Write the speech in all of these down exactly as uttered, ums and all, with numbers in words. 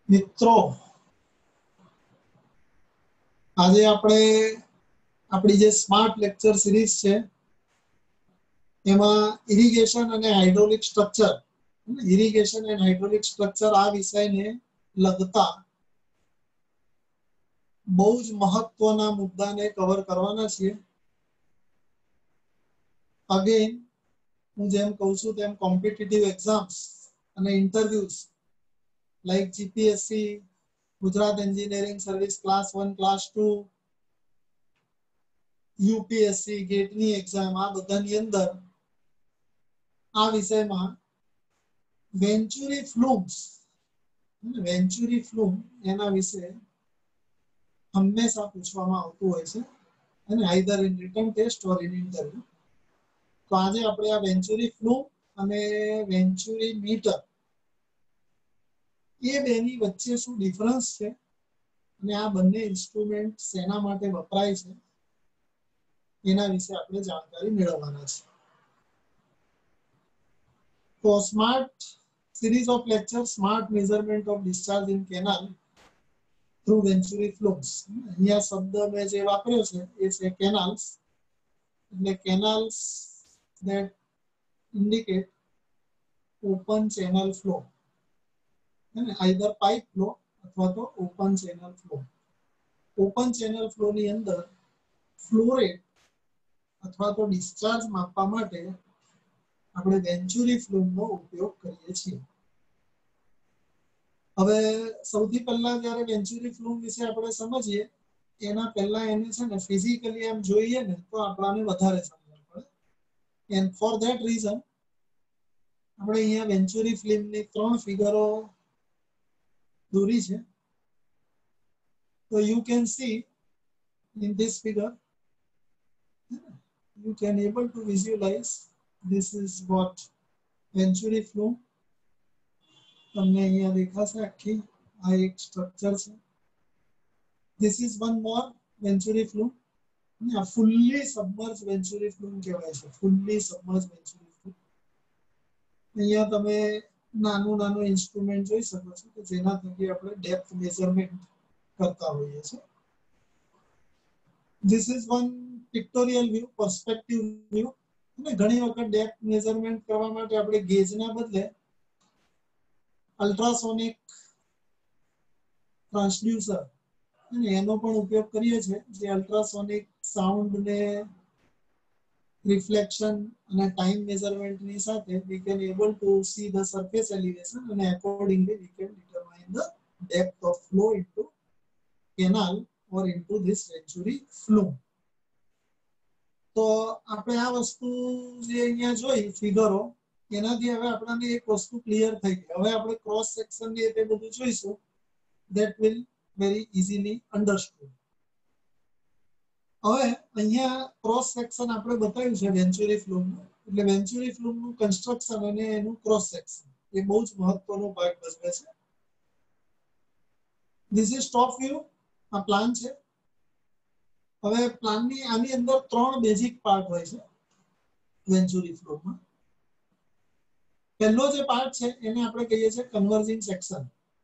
મિત્રો આજે આપણે આપણી જે સ્માર્ટ લેક્ચર સિરીઝ છે એમાં ઇરિગેશન અને hydraulic structure irrigation and hydraulic structure આ વિષયને લગતા બહુ જ મહત્વના મુદ્દાને કવર કરવાના છીએ. અગેન હું જેમ કહું છું તેમ કોમ્પિટિટિવ એક્ઝામ્સ અને interviews like GPSC, Gujarat engineering service class one, class two, UPSC, ગેટની એક્ઝામ, આ બધાની અંદર આ વિષયમાં વેન્ચુરી ફ્લુમ્સ વેન્ચુરી ફ્લુમ એના વિશે હંમેશા પૂછવામાં આવતું હોય છે અને either in written test or in interview. તો આજે આપણે આ વેન્ચુરી ફ્લુમ અને વેન્ચુરી મીટર એ બેની વચ્ચે શું ડિફરન્સ છે અને આ બંને ઇન્સ્ટ્રુમેન્ટ શેના માટે વપરાય છે એના વિશે આપણે જાણકારી મેળવવાના છે. તો smart series of lectures, smart measurement of discharge in canal through venturi flumes. અહીંયા શબ્દ મેં જે વાપર્યો છે એ છે કેનાલ્સ, એટલે કેનાલ્સ that indicate open channel flow, અને either pipe flow અથવા તો open channel flow. Open channel flow ની અંદર ફ્લો રેટ અથવા તો ડિસ્ચાર્જ માપવા માટે આપણે વેન્ચુરી ફ્લુમનો ઉપયોગ કરીએ છીએ. હવે સૌથી પહેલા જ્યારે વેન્ચુરી ફ્લુમ વિશે આપણે સમજીએ એના પહેલા એને છે ને ફિઝિકલી એમ જોઈએ ને તો આપણને વધારે સમજણ પડે. એન્ડ ફોર ધેટ રીઝન આપણે અહીંયા વેન્ચુરી ફ્લુમની ત્રણ ફિગરો દોરી છે. તો you can see in this figure, you can able to visualize this is what venturi flume. તમને અહીંયા દેખાશે આખી આ એક સ્ટ્રક્ચર છે. this is one more venturi flume. આ fully submerged venturi flume કહેવાય છે, fully submerged venturi flume. અહીંયા તમે નાનું નાનું ઇન્સ્ટ્રુમેન્ટ જોઈ શકો છો કે જેના થકી આપણે ડેપ્થ મેઝરમેન્ટ કરતા હોઈએ છીએ. this is one pictorial view, perspective view. અને ઘણી વખત ડેપ્થ મેઝરમેન્ટ કરવા માટે આપણે ગેજના બદલે અલ્ટ્રાસોનિક ટ્રાન્સડ્યુસર અને એનો પણ ઉપયોગ કરીએ છીએ, જે અલ્ટ્રાસોનિક સાઉન્ડને રિફ્લેક્શન અને ટાઈમ મેઝરમેન્ટની સાથે we can able to see the surface elevation and accordingly we can determine the depth of flow into canal or into this venturi flume. તો આપણે આ વસ્તુ જે અહીંયા જોઈ ફિગરો એનાથી હવે આપણને એક વસ્તુ ક્લિયર થઈ ગઈ. હવે આપણે ક્રોસ સેક્શન ની એ બધું જોઈશું, that will very easily understood. હવે અહીંયા ક્રોસ સેક્શન આપણે બતાવ્યું છે વેન્ચુરી ફ્લુમનું, એટલે વેન્ચુરી ફ્લુમનું કન્સ્ટ્રક્શન અને એનું ક્રોસ સેક્શન એ બહુ જ મહત્વનો ભાગ ભજવે છે. This is top view, આ પ્લાન છે. હવે પ્લાનની આની અંદર ત્રણ બેઝિક પાર્ટ હોય છે વેન્ચુરી ફ્લુમમાં. પહેલો જે પાર્ટ છે એને આપણે કહીએ છીએ કન્વર્જિંગ સેક્શન.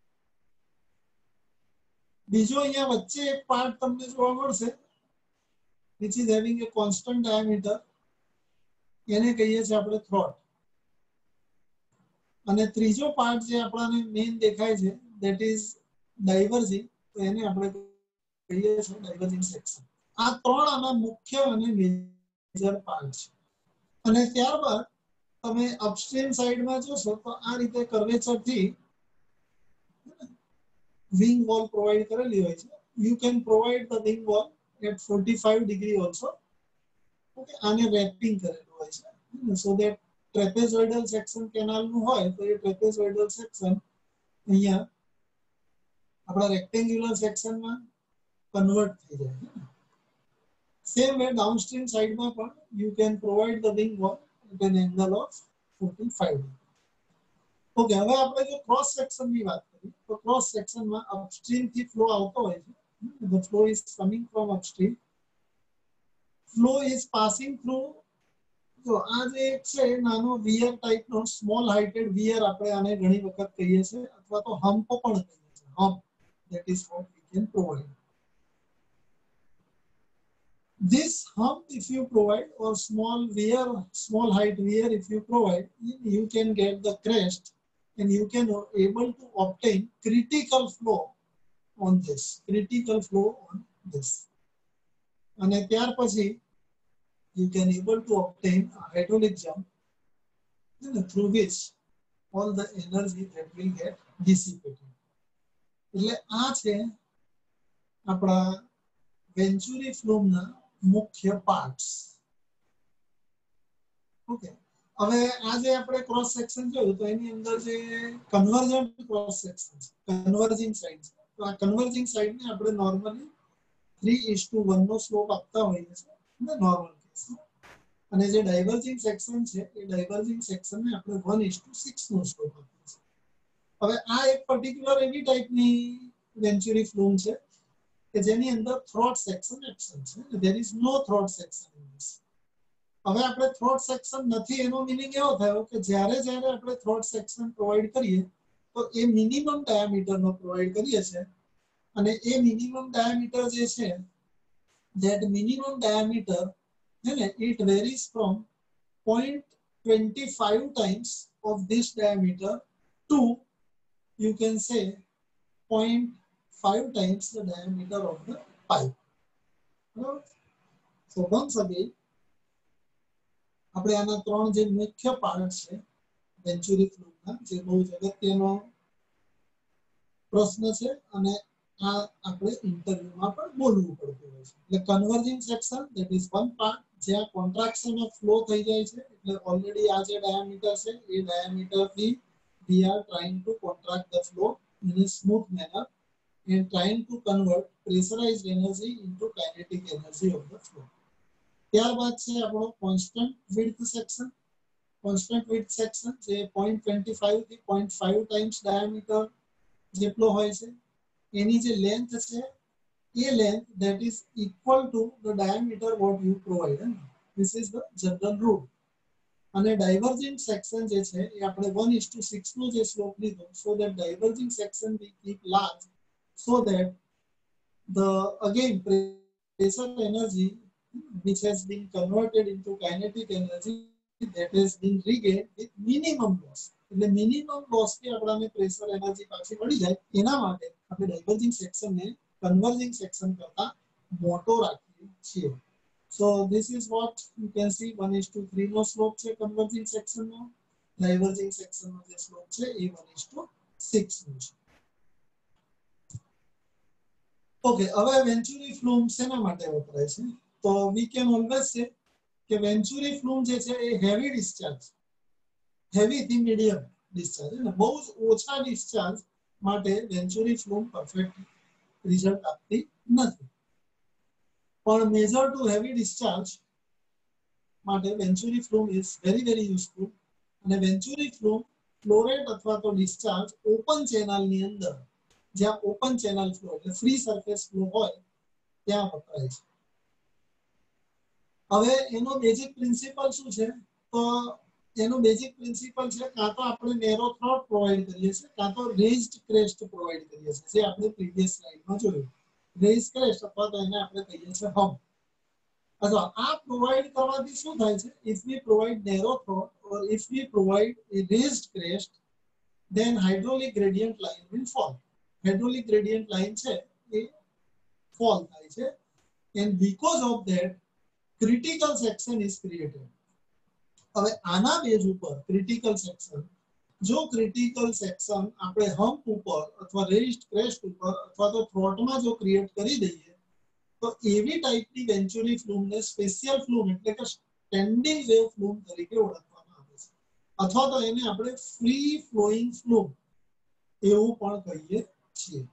બીજો અહીંયા વચ્ચે એક પાર્ટ તમને જોવા મળશે which is having a constant diameter, એને કહીએ છીએ આપણે થ્રોટ. અને ત્રીજો પાર્ટ જે આપણને મેઇન દેખાય છે that is ડાયવર્જિંગ, તો એને આપણે કહીએ છીએ ડાયવર્જિંગ સેક્શન. આ ત્રણ આના મુખ્ય અને મેજર પાર્ટ છે. અને ત્યારબાદ તમે અપસ્ટ્રીમ સાઈડમાં જોશો તો આ રીતે કર્વેચર થી વિંગ વોલ પ્રોવાઈડ કરેલી હોય છે. You can provide the wing wall at forty-five degree also. Okay, આને રેપિંગ કરેલું હોય છે so that trapezoidal section canal નું હોય તો એ ટ્રેપેઝોઇડલ સેક્શન અહીંયા આપણા રેક્ટેન્ગ્યુલર સેક્શનમાં કન્વર્ટ થઈ જાય. સેમ વે ડાઉનસ્ટ્રીમ સાઈડમાં પણ you can provide the wing wall at an angle of forty-five degree. Okay, હવે આપણે જો ક્રોસ સેક્શનની વાત કરીએ તો ક્રોસ સેક્શનમાં અપસ્ટ્રીમ થી ફ્લો આવતો હોય છે. The flow is coming from upstream. Flow is passing through. તો આ જે એક છે નાનો વિયર ટાઈપનો સ્મોલ હાઇટેડ વિયર આપણે આને ઘણી વખત કહીએ છીએ, અથવા તો હમ્પ પણ કહીએ છીએ. hump, that is what we can provide. This hump if you provide, or small weir, small height weir if you provide, you can get the crest and you can able to obtain critical flow on this, critical flow on this. And ત્યાર પછી you can able to obtain a hydraulic jump, you know, through which all the energy that will get dissipated. એટલે આ છે આપણા વેન્ચુરી ફ્લુમના મુખ્ય parts. Okay, હવે આ જે આપણે ક્રોસ સેક્શન જોયું તો એની અંદર જે કન્વર્જન્ટ ક્રોસ સેક્શન છે, કન્વર્જિંગ સાઇડ છે, તો આ કન્વર્જિંગ સાઇડને આપણે normally three is to one નો સ્લોપ આપતા હોઈએ છે ને નોર્મલ કેસમાં, અને જે ડાયવર્જિંગ સેક્શન છે એ ડાયવર્જિંગ સેક્શનને આપણે one is to six નો સ્લોપ આપીએ છીએ. હવે આ એક પર્ટિક્યુલર એવી ટાઈપની વેન્ચુરી ફ્લુમ છે કે જેની અંદર થ્રોટ સેક્શન એબ્સન્ટ છે. there is no throat section in this. હવે આપણે થ્રોટ સેક્શન નથી એનો મીનિંગ એવો થયો કે જ્યારે જ્યારે આપણે થ્રોટ સેક્શન પ્રોવાઈડ કરીએ તો એ મિનિમમ ડાયામીટરનો પ્રોવાઈડ કરીએ છીએ, અને એ મિનિમમ ડાયામીટર જે છે that minimum diameter है ना, it varies from zero point two five times of this diameter to you can say zero point five times the diameter of the pipe. So once again આપણે આના ત્રણ જે મુખ્ય part છે વેન્ચુરી ફ્લુમના, જે બહુ જ અગત્યનો પ્રશ્ન છે અને આ આપણે ઇન્ટરવ્યુમાં પણ બોલવું પડતું હોય છે. એટલે converging section that is one part જ્યાં કોન્ટ્રાક્શન ઓફ ફ્લો થઈ જાય છે. એટલે ઓલરેડી આ જે ડાયામીટર છે એ ડાયામીટરથી we are trying to contract the flow in a smooth manner and trying to convert pressurized energy into kinetic energy of the flow. ત્યારબાદ છે આપણો constant width section. Constant width section જે zero point two five થી zero point five times diameter જેટલો હોય છે, એની જે લેન્થ છે એ length that is equal to the diameter what you provide. This is the general rule. અને ડાયવર્જિંગ સેક્શન જે છે એ આપણે one is to six નો જે સ્લોપ લીધો, so that diverging section we keep large so that the again pressure energy which has been converted into kinetic energy that has been regained with minimum loss. એટલે minimum loss થી આપણને pressure energy પાછી મળી જાય એના માટે આપણે diverging સેક્શનને converging section કરતા મોટો રાખીએ છીએ. So this is what you can see one is to three નો સ્લોપ છે કન્વર્જિંગ સેક્શનનો, ડાયવર્જિંગ સેક્શનનો જે સ્લોપ છે એ one is to six નો છે. ઓકે, હવે વેન્ચુરી ફ્લુમ શેના માટે વપરાય છે? તો we can always say કે વેન્ચુરી ફ્લુમ જે છે એ હેવી ડિસ્ચાર્જ, હેવી થી મીડિયમ ડિસ્ચાર્જ, એટલે બહુ જ ઓછા ડિસ્ચાર્જ માટે વેન્ચુરી ફ્લુમ પરફેક્ટ રિઝલ્ટ આપતી નથી. પણ મેજર ટુ હેવી ડિસ્ચાર્જ માટે venturi flume is very very useful. અને વેન્ચુરી ફ્લુમ ફ્લોરેટ અથવા તો ડિસ્ચાર્જ ઓપન ચેનલની અંદર, જ્યાં ઓપન ચેનલ ફ્લો એટલે ફ્રી સરફેસ ફ્લો હોય ત્યાં વપરાય છે. હવે એનો બેઝિક પ્રિન્સિપલ શું છે? તો એનો બેઝિક પ્રિન્સિપલ છે કાં તો આપણે નેરો થ્રોટ પ્રોવાઈડ કરીએ છીએ, કાં તો રેઝ્ડ ક્રેસ્ટ પ્રોવાઈડ કરીએ છીએ, જે આપણે પ્રીવિયસ સ્લાઇડમાં જોયું. રેઝ ક્રેસ્ટ અથવા તો એને આપણે કહીએ છીએ હમ્પ. અથવા આ પ્રોવાઈડ કરવાથી શું થાય છે? If we provide narrow throat or if we provide a raised crest, then hydraulic gradient line will fall. Hydraulic gradient line છે એ fall થાય છે, and because of that critical section is created. હવે આના base ઉપર critical section, જો critical section આપણે hump ઉપર અથવા રેઝ્ડ ક્રેસ્ટ ઉપર અથવા તો થ્રોટમાં જો ક્રિએટ કરી દઈએ તો એવી ટાઈપની વેન્ચુરી ફ્લુમને સ્પેશિયલ ફ્લુમ એટલે કે સ્ટેન્ડિંગ વેવ ફ્લુમ તરીકે ઓળખવામાં આવે છે, અથવા તો એને આપણે ફ્રી ફ્લોઈંગ ફ્લુમ એવું પણ કહીએ છીએ.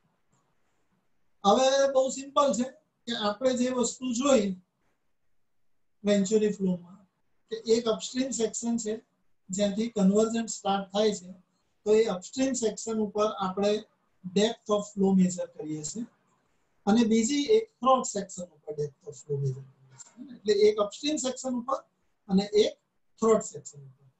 હવે બહુ સિમ્પલ છે કે આપણે જે વસ્તુ જોઈ વેન્ચુરી ફ્લુમમાં કે એક અપસ્ટ્રીમ સેક્શન છે જ્યાંથી કન્વર્જન્ટ સ્ટાર્ટ થાય છે, તો એ અપસ્ટ્રીમ સેક્શન ઉપર આપણે ડેપ્થ ઓફ ફ્લો મેજર કરીએ છીએ, અને બીજી એક થ્રોટ સેક્શન ઉપર ડેપ્થ ઓફ ફ્લો મેજર કરીએ છીએ. એટલે એક અપસ્ટ્રીમ સેક્શન ઉપર અને એક થ્રોટ સેક્શન ઉપર.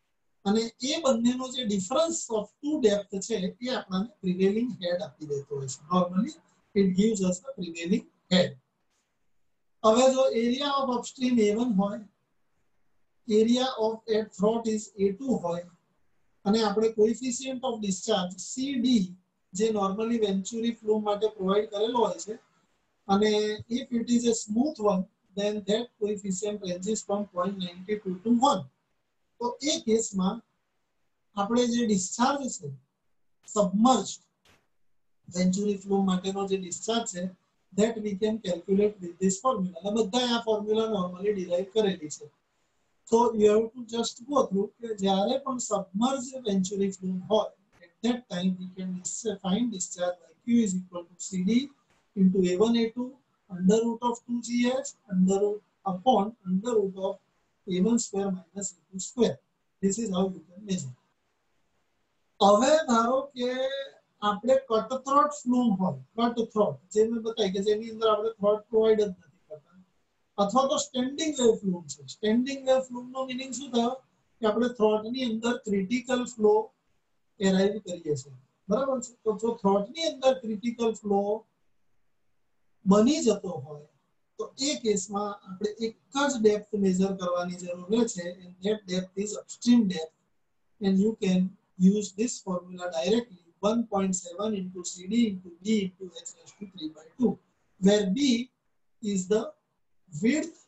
અને એ બંનેનો જે ડિફરન્સ ઓફ ટુ ડેપ્થ છે એ આપણને પ્રિવેલિંગ હેડ આપી દેતો હોય છે. Normally it gives us the prevailing head. હવે જો area of upstream A one હોય, area of at throat is A two હોય અને આપણે કોએફિશિયન્ટ ઓફ ડિસ્ચાર્જ સીડી જે નોર્મલી વેન્ચુરી ફ્લો માટે પ્રોવાઈડ કરેલો હોય છે અને if it is a smooth one then that coefficient ranges from zero point nine two to one. તો એ કેસમાં આપણે જે ડિસ્ચાર્જ છે સબમર્જ્ડ વેન્ચુરી ફ્લો માટેનો જે ડિસ્ચાર્જ છે that we can calculate with this formula. અને બધા આ ફોર્મ્યુલા નોર્મલી ડિરાઈવ કરેલી છે. So you have to just go through કે જ્યારે પણ સબમર્જ્ડ વેન્ચુરી ફ્લો હોય at that time we can find discharge by Q is equal to C D into A one A two under root of two G H under root upon under root of A one square minus A two square. This is how you can measure. હવે ધારો કે આપણે cut throat ફ્લૂમ હોય, cut throat જે મેં બતાવી કે જેની અંદર આપણે થ્રોટ પ્રોવાઈડ જ નથી કરતા, અથવા તો સ્ટેન્ડિંગ વેવ ફ્લૂમ છે. સ્ટેન્ડિંગ વેવ ફ્લૂમ નો મીનિંગ શું થયો કે આપણે થ્રોટની અંદર ક્રિટિકલ ફ્લો એરાઈવ કરીએ છીએ, બરાબર છે. તો જો થ્રોટની અંદર ક્રિટિકલ ફ્લો બની જતો હોય તો એ કેસમાં આપણે એક જ ડેપ્થ મેજર કરવાની જરૂર છે and that depth is upstream depth and you can use this formula directly one point seven into C D into B into H raised to three by two where B is the width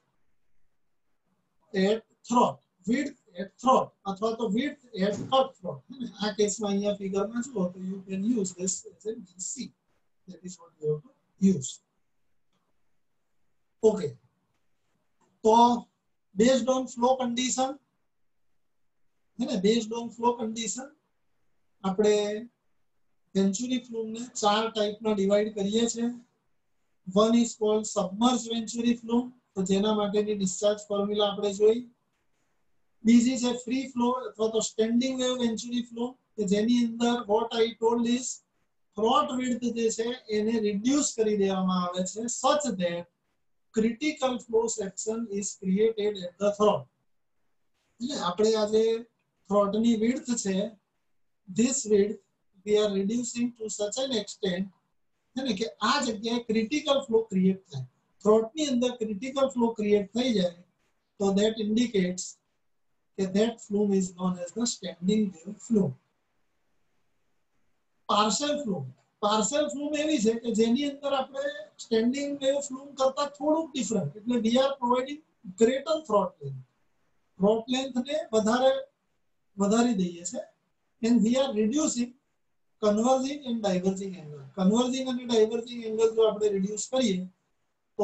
at throat, width at throat અથવા તો width at cut throat. આ કેસમાં અહીંયા ફિગરમાં જુઓ તો you can use this as a B C. That is what you have to use. Okay, so based on flow condition है ना, based on flow condition આપણે વેન્ચુરી ફ્લૂમ ને ચાર ટાઈપમાં ડિવાઈડ કરીએ છીએ. one is called submerged venturi flume, તો જેના માટેની ડિસ્ચાર્જ ફોર્મ્યુલા આપણે જોઈ. બીજી છે ફ્રી ફ્લો અથવા તો સ્ટેન્ડિંગ વેવ વેન્ચુરી ફ્લૂમ કે જેની અંદર what I told is throat width જે છે એને રિડ્યુસ કરી દેવામાં આવે છે such that critical flow section is created at the throat. એટલે આપણે આ જે થ્રોટની width છે this width we are reducing to such an extent है ना कि આ જગ્યાએ ક્રિટિકલ ફ્લો ક્રિએટ થાય. થ્રોટની અંદર ક્રિટિકલ ફ્લો ક્રિએટ થઈ જાય તો that indicates કે that flume is known as the standing wave flume. Parshall flume, Parshall flume એવી છે કે જેની અંદર આપણે સ્ટેન્ડિંગ વેવ ફ્લૂમ કરતા થોડુંક ડિફરન્ટ, એટલે we are providing greater throat length. throat length ને વધારે વધારી દઈએ છે and we are reducing converging and diverging angle. converging અને diverging angle જો આપણે reduce કરીએ તો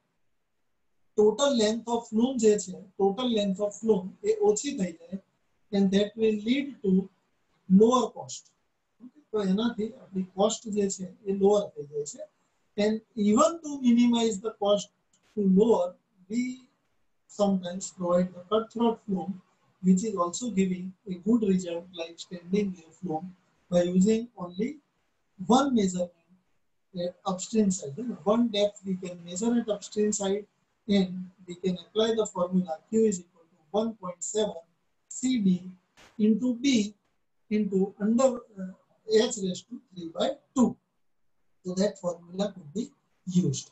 total length of flume જે છે total length of flume એ ઓછી થઈ જાય and that will lead to lower cost. તો એનાથી આપણી કોસ્ટ જે છે એ લોઅર થઈ જાય છે and even to minimize the cost to lower we sometimes provide the cut throat flume which is also giving a good result like standing wave flume by using only one measurement at upstream side. One depth we can measure at upstream side and we can apply the formula Q is equal to one point seven C D into B into under uh, H raised to three by two. So that formula could be used.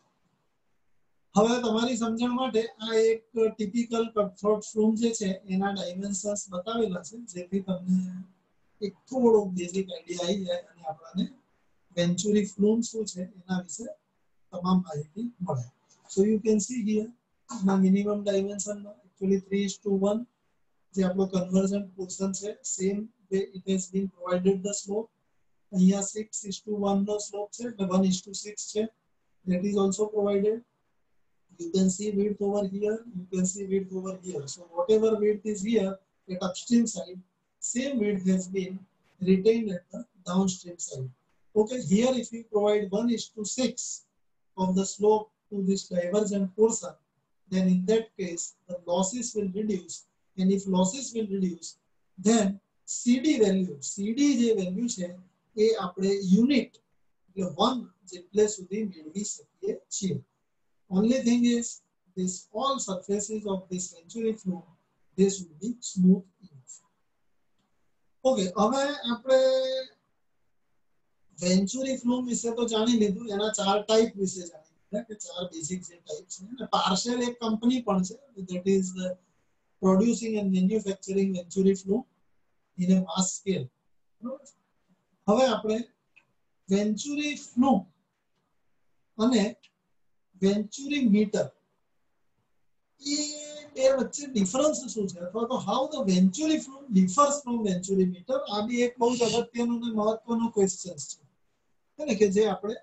હવે તમારી સમજણ માટે આ એક typical cut throat ફ્લૂમ જે છે એના dimensions બતાવેલા છે જેથી તમને એક થોડો બેઝિક આઈડિયા આવી જાય અને આપણને વેન્ચુરી ફ્લૂમ શું છે એના વિશે તમામ માહિતી મળે. So you can see here ના મિનિમમ ડાયમેન્શનમાં actually three is to one જે આપણો કન્વર્ઝન પોર્શન છે same way it has been provided the slope. અહીંયા six is to one નો સ્લોપ છે એટલે one is to six છે, that is also provided. You can see width over here, you can see width over here. So whatever width is here at upstream side, same width has been retained at the downstream side. Okay, here if we provide one is to six of the slope to this divergent portion, then in that case the losses will reduce, and if losses will reduce then C D value, C D જે value છે એ આપણે unit એટલે one જેટલે સુધી મેળવી શકીએ છીએ. Only thing is this all surfaces of this venturi flume this will be smooth enough. ઓકે, હવે આપણે વેન્ચુરી ફ્લુમ વિશે તો જાણી લીધું, એના ચાર ટાઈપ વિશે જાણી લીધા કે ચાર બેઝિક જે ટાઈપ છે. અને પાર્સેલ એક કંપની પણ છે that is producing and manufacturing વેન્ચુરી ફ્લુમ in a mass scale. હવે આપણે વેન્ચુરી ફ્લુમ અને વેન્ચુરી મીટર એ બે વચ્ચે ડિફરન્સ શું છે, અથવા તો how the venturi flume differs from venturi meter, આ બી એક બહુ જ અગત્યનો અને મહત્વનો ક્વેશ્ચન છે ને, કે જે આપણે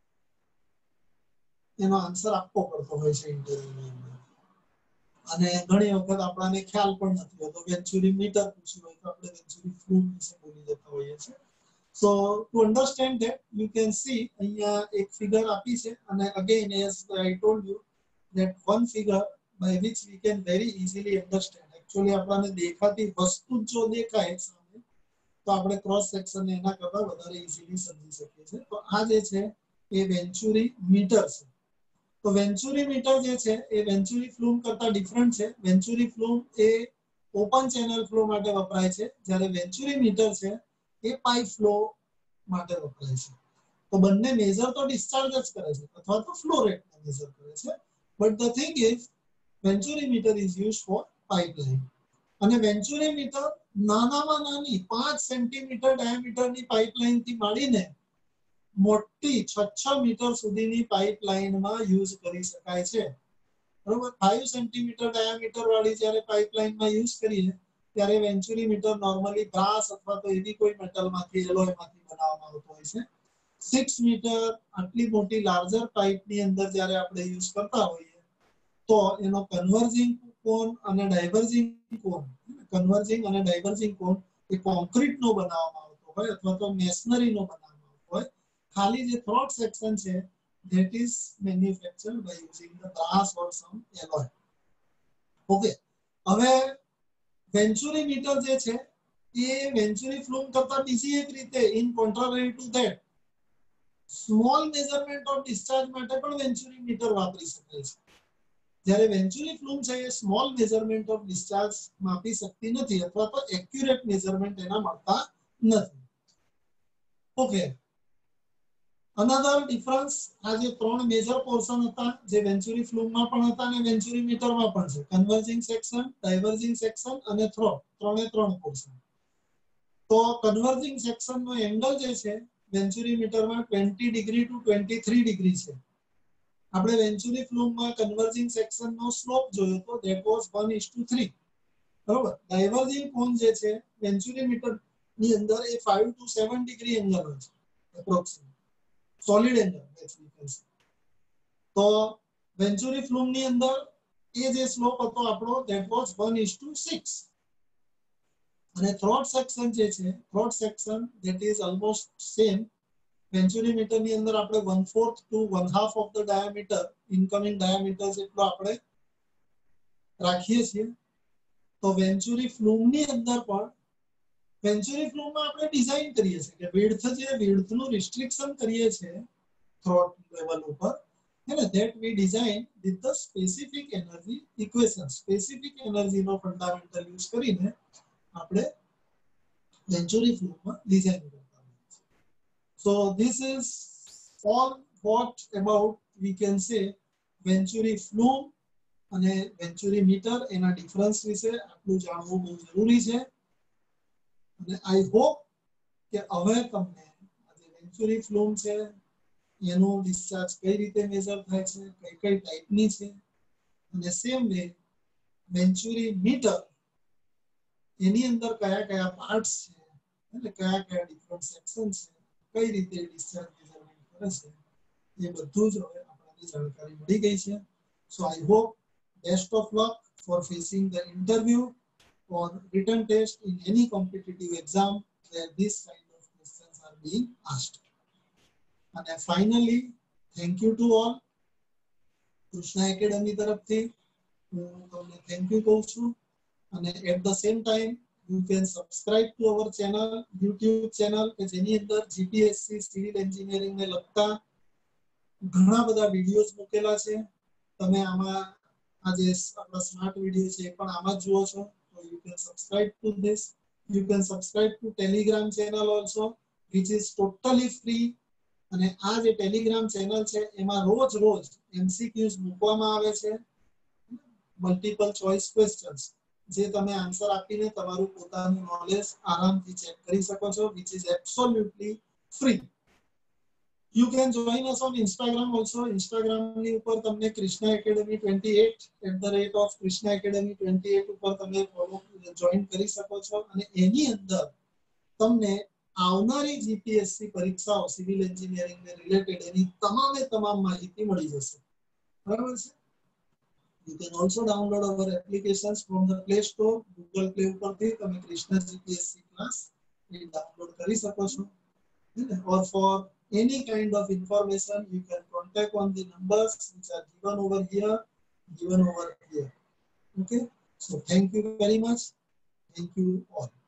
એનો આન્સર આપવો પડતો હોય છે ઇન્ટરવ્યુની અંદર. અને ઘણી વખત આપણને ખ્યાલ પણ નથી હોતો. વેન્ચુરી મીટર પૂછ્યું હોય તો આપણે વેન્ચુરી ફ્લુમ વિશે બોલી જતા હોઈએ છીએ. So to understand that, you can see અહીંયા એક ફિગર આપી છે, અને again as I told you that one figure by which we can very easily understand. Actually આપણને દેખાતી વસ્તુ જો દેખાય સામે તો આપણે ક્રોસ સેક્શન એના કરતા વધારે ઇઝીલી સમજી શકીએ છીએ. તો આ જે છે એ વેન્ચુરી મીટર છે. તો વેન્ચુરી મીટર જે છે એ વેન્ચુરી ફ્લુમ કરતા ડિફરન્ટ છે. વેન્ચુરી ફ્લુમ એ ઓપન ચેનલ ફ્લો માટે વપરાય છે, જ્યારે વેન્ચુરી મીટર છે એ પાઇપ ફ્લો માટે વપરાય છે. તો બંને મેજર તો ડિસ્ચાર્જ જ કરે છે અથવા તો ફ્લો રેટ મેજર કરે છે, but the thing is venturi meter is use for pipeline. અને વેન્ચુરી મીટર નાનામાં નાની પાંચ સેન્ટીમીટર ડાયામીટરની પાઇપલાઇન થી માંડીને મોટી છ છ મીટર સુધીની પાઇપલાઇનમાં યુઝ કરી શકાય છે. બરોબર, પાંચ સેન્ટીમીટર ડાયામીટર વાળી જ્યારે પાઇપલાઇનમાં યુઝ કરીએ ત્યારે વેન્ચુરી મીટર નોર્મલી બ્રાસ અથવા તો એવી કોઈ મેટલમાંથી એલોયમાંથી બનાવવામાં આવતો હોય છે. છ મીટર આટલી મોટી લાર્જર પાઇપની અંદર જ્યારે આપણે યુઝ કરતા હોઈએ તો એનો કન્વર્જિંગ કોન અને ડાયવર્જિંગ કોન, કન્વર્જિંગ અને ડાયવર્જિંગ કોન એ કોન્ક્રીટનો બનાવવામાં આવતો હોય અથવા તો મેશનરીનો બનાવવામાં આવતો હોય. ખાલી જે થ્રોટ સેક્શન છે that is manufactured by using the brass or some alloy. Okay, હવે વેન્ચુરી મીટર જે છે એ વેન્ચુરી ફ્લુમ કરતા બીજી એક રીતે in contrary to that small measurement of discharge માટે પણ વેન્ચુરી મીટર વાપરી શકાય છે. જ્યારે વેન્ચુરી ફ્લુમ છે એ સ્મોલ મેઝરમેન્ટ ઓફ ડિસ્ચાર્જ માપી શકતી નથી અથવા તો એક્યુરેટ મેઝરમેન્ટ એના મળતા નથી. ઓકે, અનધર ડિફરન્સ, આ જે ત્રણ મેજર પોર્શન હતા જે વેન્ચુરી ફ્લુમમાં પણ હતા અને વેન્ચુરી મીટરમાં પણ છે, કન્વર્જિંગ સેક્શન, ડાયવર્જિંગ સેક્શન અને થ્રોટ, ત્રણે ત્રણ પોર્શન. તો કન્વર્જિંગ સેક્શનનો એંગલ જે છે વેન્ચુરી મીટરમાં વીસ ડિગ્રી ટુ ત્રેવીસ ડિગ્રી છે. આપણે વેન્ચુરી ફ્લુમમાં કન્વર્જિંગ સેક્શનનો સ્લોપ જોયો તો that was one is two three. બરોબર, ડાયવર્જિંગ કોન જે છે વેન્ચુરી મીટરની અંદર એ પાંચ ટુ સાત ડિગ્રી એંગલ હોય છે એપ્રોક્સિમેટ સોલિડ એંગલ. તો વેન્ચુરી ફ્લુમની અંદર એ જે સ્લોપ હતો આપણો that was one is two six. અને થ્રોટ સેક્શન જે છે, throat section that is almost same. Venturi મીટરની અંદર આપણે one fourth to one half of the diameter, incoming diameter જેટલો આપણે રાખીએ છીએ. તો વેન્ચુરી ફ્લુમની અંદર પણ વેન્ચુરી ફ્લુમમાં આપણે ડિઝાઇન કરીએ છીએ કે વિડ્થ જે વિડ્થનું રિસ્ટ્રિક્શન કરીએ છીએ થ્રોટ લેવલ ઉપર, અને that we design with the specific energy equation, specific એનર્જીનો ફંડામેન્ટલ યુઝ કરીને આપણે વેન્ચુરી ફ્લુમમાં ડિઝાઇન કરતા હોઈએ છીએ. So this is all what about we can say વેન્ચુરી ફ્લુમ અને વેન્ચુરી મીટર, એના ડિફરન્સ વિશે આટલું જાણવું બહુ જરૂરી છે. અને આઈ હોપ કે હવે તમને આ જે વેન્ચુરી ફ્લુમ છે એનું ડિસ્ચાર્જ કઈ રીતે મેજર થાય છે, કઈ કઈ ટાઈપની છે, અને સેમ વે વેન્ચુરી મીટર એની અંદર કયા કયા પાર્ટ્સ છે, એટલે કયા કયા ડિફરન્ટ સેક્શન છે, કઈ રીતે ડિસ્ચાર્જ મેઝરમેન્ટ કરે છે, એ બધું જ હવે આપણને જાણકારી મળી ગઈ છે. So I hope best of luck for facing the interview or written test in any competitive exam where this kind of questions are being asked. And finally, thank you to all. Krishna Academy તરફથી હું તમને thank you કહું છું. અને at the same time you can subscribe to our channel, YouTube channel કે જેની અંદર G P S C civil engineering ને લગતા ઘણા બધા વિડિયોઝ મૂકેલા છે. તમે આમાં આ જે આપણા સ્માર્ટ વિડિયો છે એ પણ આમાં જુઓ છો. So you can subscribe to this You can subscribe to Telegram channel also, which is totally free. અને આ જે ટેલિગ્રામ ચેનલ છે એમાં રોજ રોજ એમસીક્યુઝ મૂકવામાં આવે છે, મલ્ટિપલ ચોઇસ ક્વેશ્ચન્સ, જે તમે આન્સર આપીને તમારું પોતાનું નોલેજ આરામથી ચેક કરી શકો છો, which is absolutely free. You can join us on Instagram also. Instagram ની ઉપર તમને Krishna Academy twenty-eight at the rate of Krishna Academy twenty-eight ઉપર તમે ફોલો જોઈન કરી શકો છો, અને એની અંદર તમને આવનારી જીપીએસસી પરીક્ષાઓ સિવિલ એન્જિનિયરિંગ ને રિલેટેડ એની તમામે તમામ માહિતી મળી જશે. બરાબર છે? You can also download our applications from the Play Store. Google Play ઉપરથી તમે Krishna જીપીએસસી ક્લાસ એ ડાઉનલોડ કરી શકો છો. Or for any kind of information, you can contact on the numbers which are given over here, given over here. Okay? So thank you very much. Thank you all.